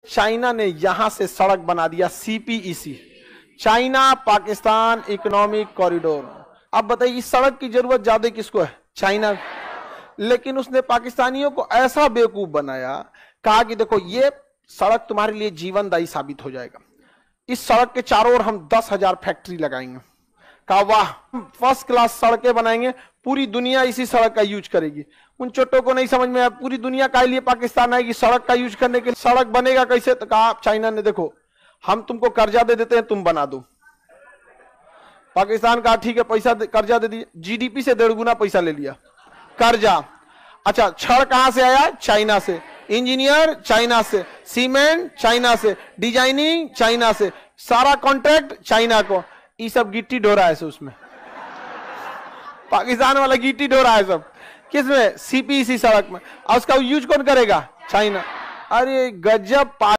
China ने यहां से सड़क बना दिया CPEC, China Pakistan economic corridor. अब बताइए इस सड़क की जरूरत ज्यादा किसको है? चाइना। लेकिन उसने पाकिस्तानियों को ऐसा बेवकूफ बनाया, कहा कि देखो ये सड़क तुम्हारे लिए जीवनदायी साबित हो जाएगा, इस सड़क के चारों ओर हम 10,000 फैक्ट्री लगाएंगे। कहा वाह, फर्स्ट क्लास सड़कें बनाएंगे, पूरी दुनिया इसी सड़क का यूज करेगी। उन चोटों को नहीं समझ में आया पूरी दुनिया के लिए पाकिस्तान आएगी सड़क का यूज करने के लिए। सड़क बनेगा कैसे? तो कहा चाइना ने देखो हम तुमको कर्जा दे देते हैं, तुम बना दो। पाकिस्तान कहा ठीक है, पैसा कर्जा दे दिए, जीडीपी से 1.5 गुना पैसा ले लिया कर्जा। अच्छा, छड़ कहां से आया? चाइना से, इंजीनियर चाइना से, सीमेंट चाइना से, डिजाइनिंग चाइना से, सारा कॉन्ट्रैक्ट चाइना को। ये सब गिट्टी ढोरा है उसमें, पाकिस्तान वाला गिट्टी ढोरा है सब किसमें? सीपीईसी सड़क में। और उसका यूज कौन करेगा? चाइना। अरे गजब।